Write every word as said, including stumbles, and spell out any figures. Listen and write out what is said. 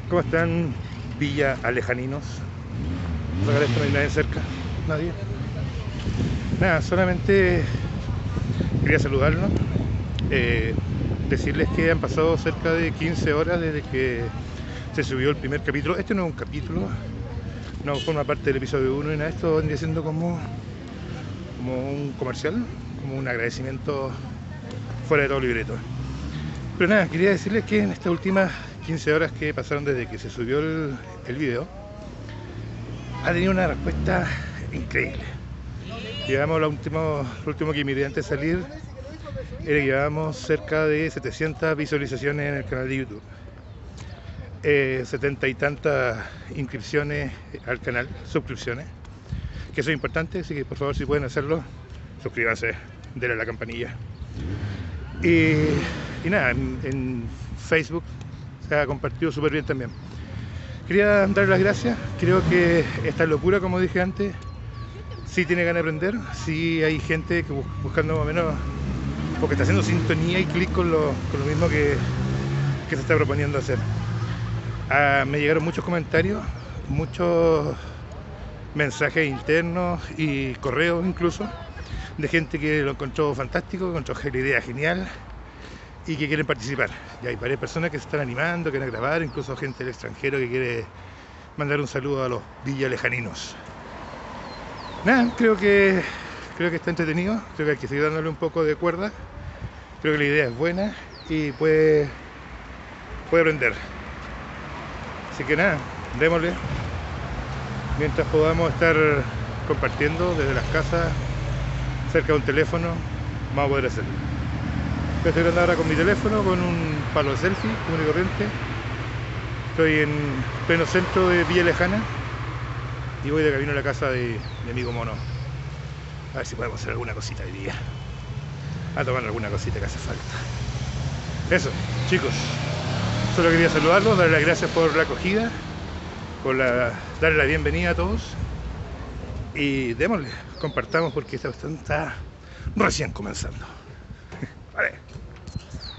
¿Cómo están, Villa Alejaninos? Sacar esto, no hay nadie cerca, nadie. Nada, solamente quería saludarlos, eh, decirles que han pasado cerca de quince horas desde que se subió el primer capítulo. Este no es un capítulo, no forma parte del episodio uno y nada, esto vendría siendo como, como un comercial, como un agradecimiento fuera de todo libreto. Pero nada, quería decirles que en estas últimas quince horas que pasaron desde que se subió el, el video, ha tenido una respuesta increíble. Llevamos lo último, lo último que miré antes de salir, era que llevamos cerca de setecientas visualizaciones en el canal de YouTube, eh, setenta y tantas inscripciones al canal, suscripciones, que eso es importante, así que por favor, si pueden hacerlo, suscríbanse, denle a la campanilla. Y, y nada, en, en Facebook se ha compartido súper bien también. Quería darle las gracias, creo que esta locura, como dije antes, sí tiene ganas de aprender, sí hay gente que buscando más o menos, porque está haciendo sintonía y clic con lo, con lo mismo que, que se está proponiendo hacer. Ah, me llegaron muchos comentarios, muchos mensajes internos y correos incluso, de gente que lo encontró fantástico, encontró la idea genial y que quieren participar. Ya hay varias personas que se están animando, que quieren grabar, incluso gente del extranjero que quiere mandar un saludo a los villalejaninos. Nada, creo que creo que está entretenido, creo que hay que seguir dándole un poco de cuerda, creo que la idea es buena y puede, puede aprender. Así que nada, démosle. Mientras podamos estar compartiendo desde las casas, cerca de un teléfono, vamos a poder hacerlo. Estoy grabando ahora con mi teléfono, con un palo de selfie, común y corriente. Estoy en pleno centro de Villa Lejana y voy de camino a la casa de mi amigo Mono. A ver si podemos hacer alguna cosita hoy día. A tomar alguna cosita que hace falta. Eso, chicos. Solo quería saludarlos, darles las gracias por la acogida, por la, darle la bienvenida a todos. Y démosle, compartamos porque esta cuestión está recién comenzando. Vale.